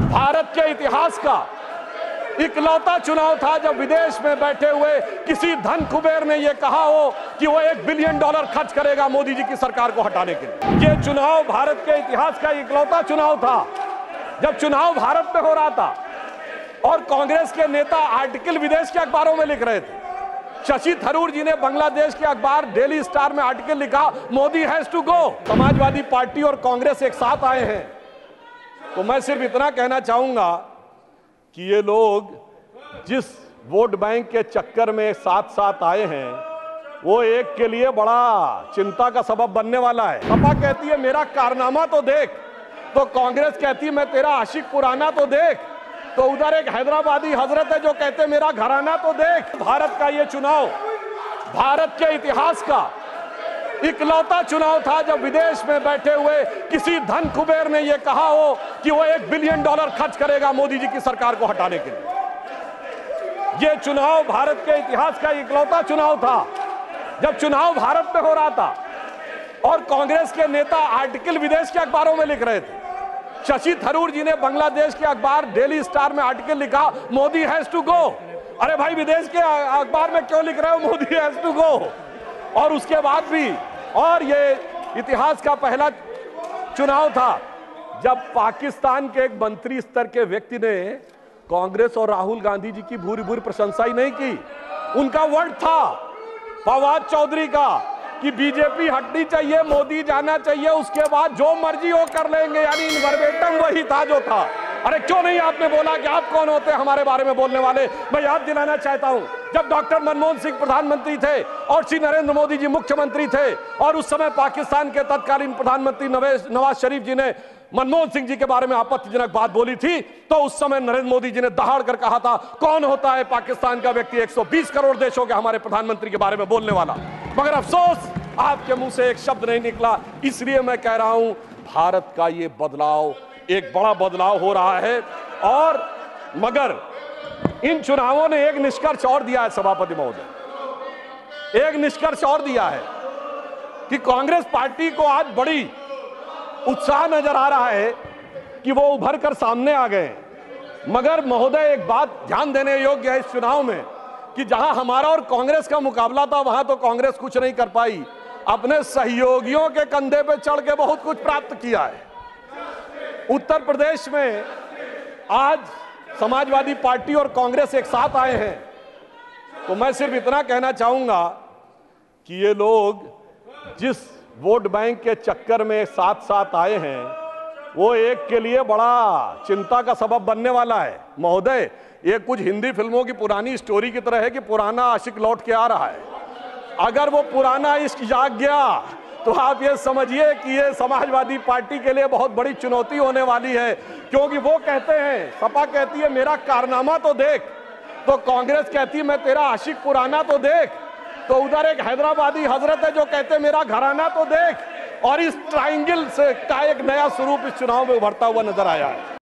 भारत के इतिहास का इकलौता चुनाव था जब विदेश में बैठे हुए किसी धन कुबेर ने यह कहा हो कि वो $1 बिलियन खर्च करेगा मोदी जी की सरकार को हटाने के लिए। ये चुनाव भारत के इतिहास का इकलौता चुनाव था जब चुनाव भारत में हो रहा था और कांग्रेस के नेता आर्टिकल विदेश के अखबारों में लिख रहे थे। शशि थरूर जी ने बांग्लादेश के अखबार डेली स्टार में आर्टिकल लिखा, Modi has to go. Samajwadi party और कांग्रेस एक साथ आए हैं, तो मैं सिर्फ इतना कहना चाहूंगा कि ये लोग जिस वोट बैंक के चक्कर में साथ साथ आए हैं वो एक के लिए बड़ा चिंता का सबब बनने वाला है। सपा कहती है मेरा कारनामा तो देख, तो कांग्रेस कहती है मैं तेरा आशिक पुराना तो देख, तो उधर एक हैदराबादी हजरत है जो कहते हैं मेरा घराना तो देख। भारत का ये चुनाव भारत के इतिहास का इकलौता चुनाव था जब विदेश में बैठे हुए किसी धन कुबेर ने यह कहा हो कि वो $1 बिलियन खर्च करेगा मोदी जी की सरकार को हटाने के लिए। यह चुनाव भारत के इतिहास का इकलौता चुनाव था जब चुनाव भारत में हो रहा था और कांग्रेस के नेता आर्टिकल विदेश के अखबारों में लिख रहे थे। शशि थरूर जी ने बांग्लादेश के अखबार डेली स्टार में आर्टिकल लिखा, मोदी हैज टू गो। अरे भाई, विदेश के अखबार में क्यों लिख रहे हो मोदी हैज टू गो? और उसके बाद भी, और ये इतिहास का पहला चुनाव था जब पाकिस्तान के एक मंत्री स्तर के व्यक्ति ने कांग्रेस और राहुल गांधी जी की भूरी भूरी प्रशंसा ही नहीं की। उनका वर्ड था फवाद चौधरी का कि बीजेपी हटनी चाहिए, मोदी जाना चाहिए, उसके बाद जो मर्जी हो कर लेंगे, यानी वर्बेटम वही था जो था। अरे क्यों नहीं आपने बोला कि आप कौन होते हैं हमारे बारे में बोलने वाले? मैं याद दिलाना चाहता हूं, जब डॉक्टर मनमोहन सिंह प्रधानमंत्री थे और श्री नरेंद्र मोदी जी मुख्यमंत्री थे और उस समय पाकिस्तान के तत्कालीन प्रधानमंत्री नवाज शरीफ जी ने मनमोहन सिंह जी के बारे में आपत्तिजनक बात बोली थी, तो उस समय नरेंद्र मोदी जी ने दहाड़ कर कहा था, कौन होता है पाकिस्तान का व्यक्ति 120 करोड़ देशों के हमारे प्रधानमंत्री के बारे में बोलने वाला? मगर अफसोस आपके मुंह से एक शब्द नहीं निकला। इसलिए मैं कह रहा हूं भारत का ये बदलाव, एक बड़ा बदलाव हो रहा है। और मगर इन चुनावों ने एक निष्कर्ष और दिया है सभापति महोदय, एक निष्कर्ष और दिया है कि कांग्रेस पार्टी को आज बड़ी उत्साह नजर आ रहा है कि वो उभर कर सामने आ गए। मगर महोदय, एक बात ध्यान देने योग्य है इस चुनाव में कि जहां हमारा और कांग्रेस का मुकाबला था वहां तो कांग्रेस कुछ नहीं कर पाई, अपने सहयोगियों के कंधे पे चढ़ के बहुत कुछ प्राप्त किया है। उत्तर प्रदेश में आज समाजवादी पार्टी और कांग्रेस एक साथ आए हैं, तो मैं सिर्फ इतना कहना चाहूंगा कि ये लोग जिस वोट बैंक के चक्कर में साथ साथ आए हैं वो एक के लिए बड़ा चिंता का सबब बनने वाला है। महोदय, ये कुछ हिंदी फिल्मों की पुरानी स्टोरी की तरह है कि पुराना आशिक लौट के आ रहा है। अगर वो पुराना इश्क जाग गया तो आप ये समझिए कि ये समाजवादी पार्टी के लिए बहुत बड़ी चुनौती होने वाली है, क्योंकि वो कहते हैं, सपा कहती है मेरा कारनामा तो देख, तो कांग्रेस कहती है मैं तेरा आशिक पुराना तो देख, तो उधर एक हैदराबादी हजरत है जो कहते हैं मेरा घराना तो देख। और इस ट्रायंगल से का एक नया स्वरूप इस चुनाव में उभरता हुआ नजर आया है।